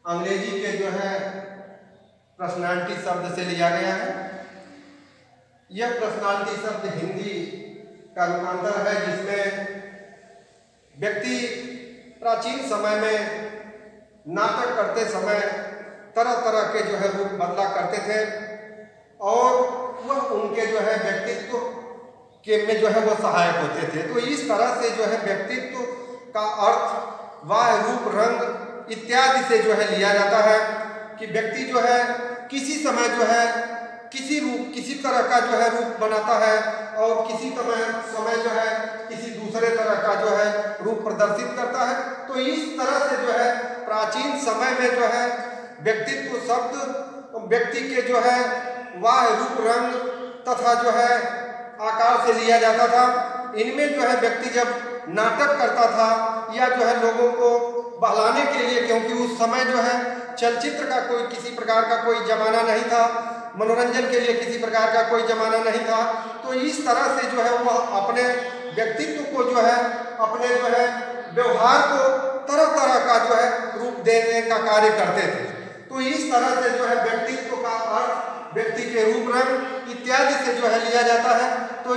अंग्रेजी के जो है पर्सनालिटी शब्द से लिया गया है। यह पर्सनालिटी शब्द हिंदी का रूपांतर है, जिसमें व्यक्ति प्राचीन समय में नाटक करते समय तरह तरह के जो है रूप बदला करते थे और वह उनके जो है व्यक्तित्व के में जो है वो सहायक होते थे। तो इस तरह से जो है व्यक्तित्व का अर्थ वाह, रूप, रंग इत्यादि से जो है लिया जाता है कि व्यक्ति जो है किसी समय जो है किसी तरह का जो है रूप बनाता है और किसी समय जो है किसी दूसरे तरह का जो है रूप प्रदर्शित करता है। तो इस तरह से जो है प्राचीन समय में जो है व्यक्तित्व शब्द व्यक्ति के जो है वाह, रूप, रंग तथा जो है आकार से लिया जाता था। इनमें जो है व्यक्ति जब नाटक करता था या जो है लोगों को बहलाने के लिए, क्योंकि उस समय जो है चलचित्र का कोई किसी प्रकार का कोई जमाना नहीं था, मनोरंजन के लिए किसी प्रकार का कोई जमाना नहीं था, तो इस तरह से जो है वह अपने व्यक्तित्व को जो है अपने जो है व्यवहार को तरह तरह का जो है रूप देने का कार्य करते थे। तो इस तरह से जो है व्यक्तित्व का अर्थ व्यक्ति के रूप, रंग इत्यादि से जो है लिया जाता है। तो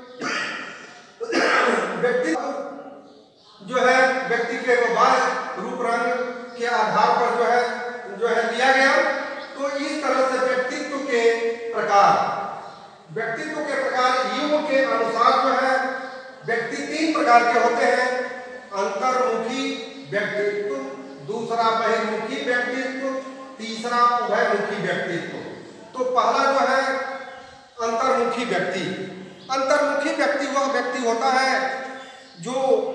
व्यक्तित्व जो है व्यक्ति के वाह, रूप, रंग के आधार पर जो है लिया गया। तो इस तरह से व्यक्तित्व के प्रकार युग के अनुसार जो है व्यक्ति 3 प्रकार के होते हैं। अंतर्मुखी व्यक्तित्व, दूसरा बहिर्मुखी व्यक्तित्व, तीसरा उभयमुखी व्यक्तित्व। तो पहला जो है अंतर्मुखी व्यक्ति। अंतर्मुखी व्यक्ति वह व्यक्ति होता है जो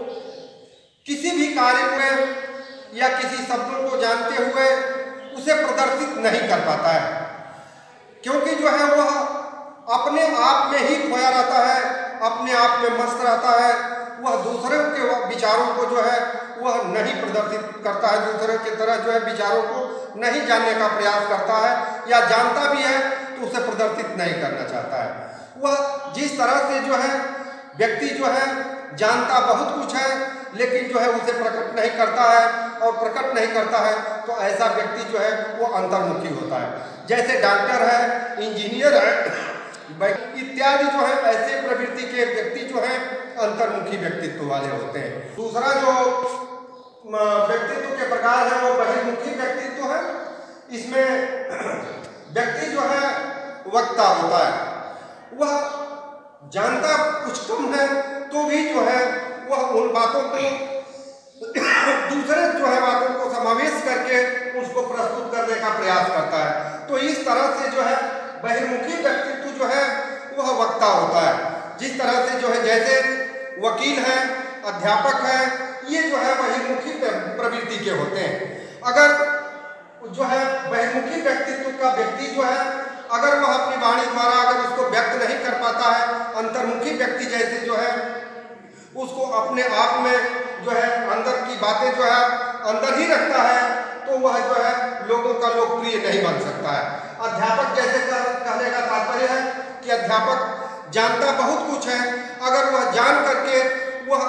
किसी भी कार्य में या किसी शब्दों को जानते हुए उसे प्रदर्शित नहीं कर पाता है, क्योंकि जो है वह अपने आप में ही खोया रहता है, अपने आप में मस्त रहता है। वह दूसरे के विचारों को जो है वह नहीं प्रदर्शित करता है, दूसरे की तरह जो है विचारों को नहीं जानने का प्रयास करता है, या जानता भी है तो उसे प्रदर्शित नहीं करना चाहता है। वह जिस तरह से जो है व्यक्ति जो है जानता बहुत कुछ है, लेकिन जो है उसे प्रकट नहीं करता है और प्रकट नहीं करता है, तो ऐसा व्यक्ति जो है वो अंतर्मुखी होता है। जैसे डॉक्टर है, इंजीनियर है इत्यादि जो है ऐसे प्रवृत्ति के व्यक्ति जो है अंतर्मुखी व्यक्तित्व वाले होते हैं। दूसरा जो व्यक्तित्व के प्रकार है वो बहिर्मुखी व्यक्तित्व है। इसमें व्यक्ति जो है वक्ता होता है, वह जानता कुछ कम है तो भी जो है वह उन बातों को दूसरे जो है बातों को समावेश करके उसको प्रस्तुत करने का प्रयास करता है। तो इस तरह से जो है बहिर्मुखी व्यक्तित्व जो है वह वक्ता होता है। जिस तरह से जो है जैसे वकील है, अध्यापक है, ये जो है बहिर्मुखी प्रवृत्ति के होते हैं। अगर जो है बहिर्मुखी व्यक्तित्व का व्यक्ति जो है अगर वह अपनी वाणी द्वारा अगर उसको व्यक्त नहीं कर पाता है, अंतर्मुखी व्यक्ति जैसे जो है उसको अपने आप में जो है अंदर की बातें जो है अंदर ही रखता है, तो वह जो है लोगों का लोकप्रिय नहीं बन सकता है। अध्यापक जैसे कहने का तात्पर्य है कि अध्यापक जानता बहुत कुछ है, अगर वह जान करके वह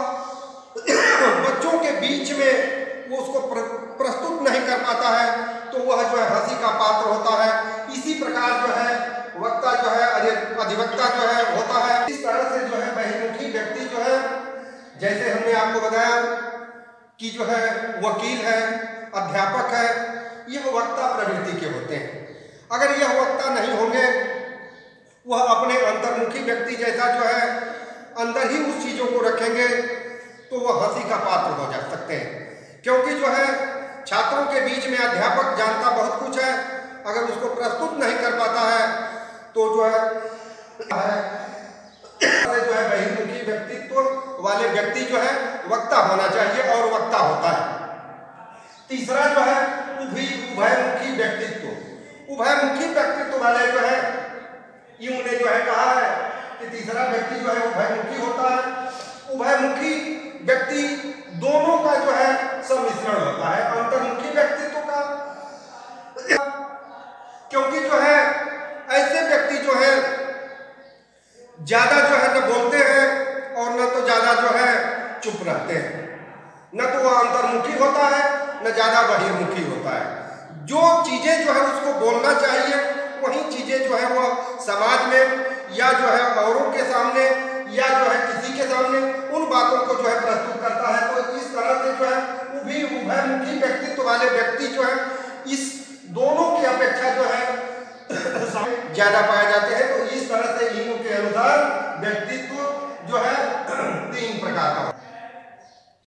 बच्चों के बीच में वो उसको प्रस्तुत नहीं कर पाता है, तो वह जो है हंसी का पात्र होता है। इसी प्रकार जो है वक्ता जो है अधिवक्ता जो है होता है। इस तरह से जो है बहिर्मुखी व्यक्ति जो है, जैसे हमने आपको बताया कि जो है वकील है, अध्यापक है, यह वक्ता प्रवृत्ति के होते हैं। अगर यह वक्ता नहीं होंगे, वह अपने अंतर्मुखी व्यक्ति जैसा जो है अंदर ही उस चीज़ों को रखेंगे, तो वह हंसी का पात्र हो जा सकते हैं। क्योंकि जो है छात्रों के बीच में अध्यापक जानता बहुत कुछ है, अगर उसको प्रस्तुत नहीं कर पाता है तो जो है बहिर्मुखी व्यक्तित्व वाले व्यक्ति जो है वक्ता होना चाहिए और वक्ता होता है। तीसरा जो है उभयमुखी व्यक्तित्व। उभयमुखी व्यक्तित्व वाले जो है यूं ने जो है कहा है कि तीसरा व्यक्ति जो है उभयमुखी होता है। उभयमुखी व्यक्ति दोनों का जो है सम्मिश्रण होता है, अंतर्मुखी व्यक्तित्व का, क्योंकि जो है ऐसे व्यक्ति जो है ज्यादा जो है न बोलते हैं और न तो ज्यादा जो है चुप रहते हैं, न तो वह अंतर्मुखी होता है न ज्यादा बहिर्मुखी होता है। जो चीजें जो है उसको बोलना चाहिए वही चीजें जो है वो समाज में या जो है औरों के सामने या जो है किसी के सामने उन बातों को जो है प्रस्तुत करता है। तो इस तरह से जो है उभयमुखी व्यक्तित्व वाले व्यक्ति जो है इस दोनों की अपेक्षा जो है ज्यादा पाए जाते हैं। तो इस तरह से इनके अनुसार व्यक्तित्व जो है 3 प्रकार का